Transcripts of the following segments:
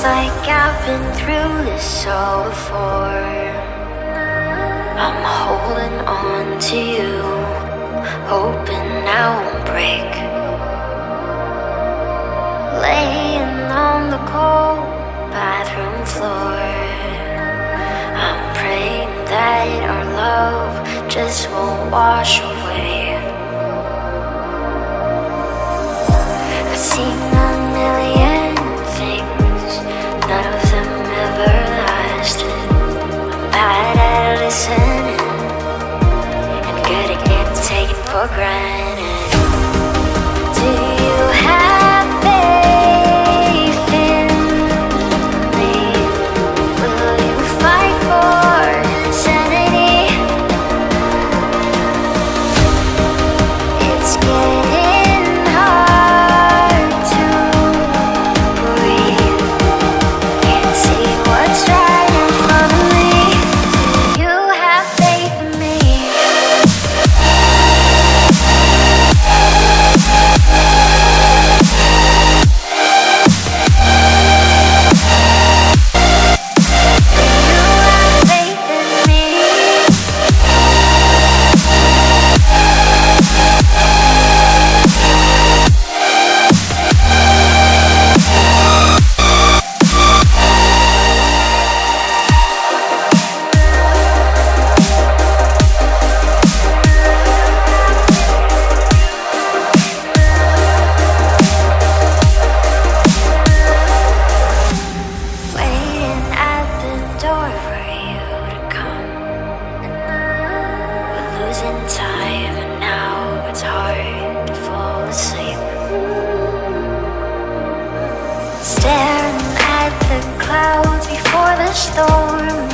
like I've been through this all before. I'm holding on to you, hoping I won't break. Laying on the cold bathroom floor, I'm praying that our love just won't wash away. I've seen a million things, none of them ever lasted. I'm bad at listening and good at getting taken for granted. Do you have faith in me? Will you fight for insanity? It's getting hard to breathe. Can't see what's right in front of me. Do you have faith in me? Losing time and now it's hard to fall asleep. Staring at the clouds before the storm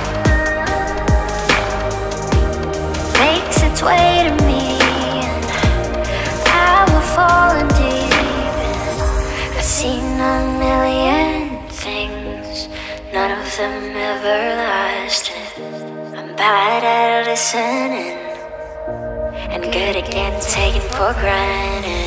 makes its way to me, and I will fall in deep. I've seen a million things, none of them ever lasted. I'm bad at listening and good at getting taken for granted.